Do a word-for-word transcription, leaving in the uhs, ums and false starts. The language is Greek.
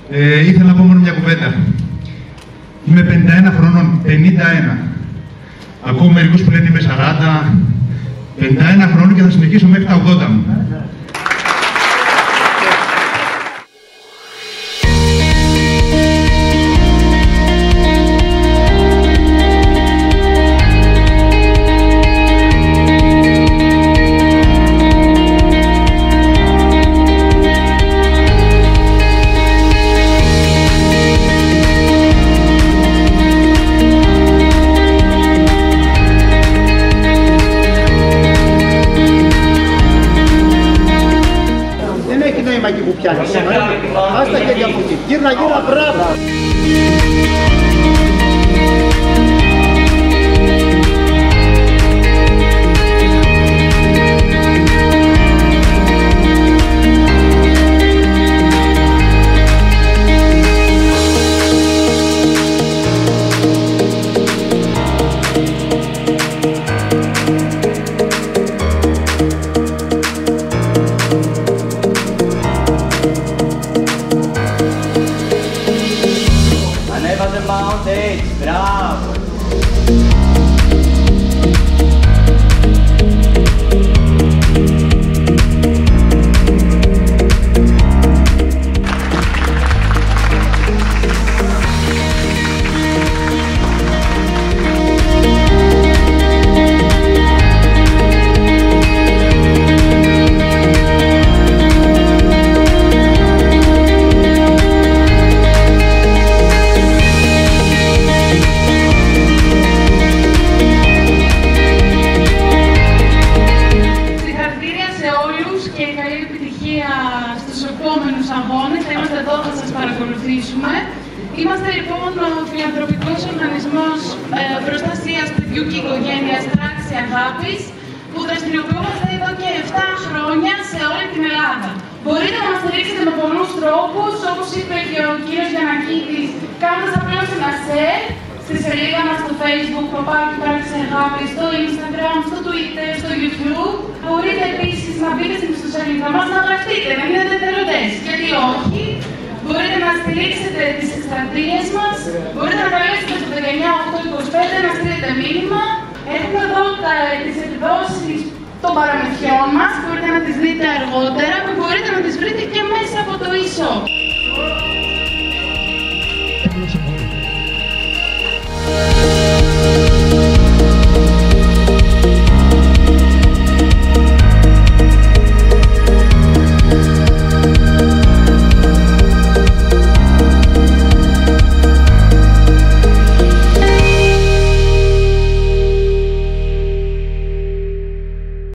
Ε, ήθελα να πω μόνο μια κουβέντα. Είμαι πενήντα ένα χρονών, πενήντα ένα. Ακούω μερικούς που λένε είμαι σαράντα, πενήντα ένα χρονών και θα συνεχίσω μέχρι τα ογδόντα μου. Εκεί που πιάνεις, ας τα χέρια από εκεί, γύρνα γύρνα, μπράβο! Mountains, bravo! Στους επόμενους αγώνες, θα είμαστε εδώ, θα σας παρακολουθήσουμε. Είμαστε λοιπόν ο φιλανθρωπικός οργανισμός ε, προστασίας παιδιού και οικογένειας Πράξη Αγάπης, που δραστηριοποιούμαστε εδώ και επτά χρόνια σε όλη την Ελλάδα. Μπορείτε να μας στηρίξετε με πολλούς τρόπους, όπως είπε και ο κύριος Γιαννακίδης, κάνοντας απλώς ένα share στη σελίδα μας στο Facebook, Παπάκι Πράξη Αγάπης, στο Instagram, στο Twitter, στο YouTube. Μπορείτε επίσης να μπείτε στην ιστοσελίδα μας, να γραφτείτε, να γίνετε εθελοντές. Γιατί όχι, μπορείτε να στηρίξετε τις εκστρατείες μας, μπορείτε να καλέσετε στο δεκαεννιά οκτώ είκοσι πέντε να στείλετε μήνυμα. Έχουμε εδώ τα, τις εκδόσεις των παραμυθιών μας, μπορείτε να τις δείτε αργότερα, που μπορείτε να τις βρείτε και μέσα από το e-shop.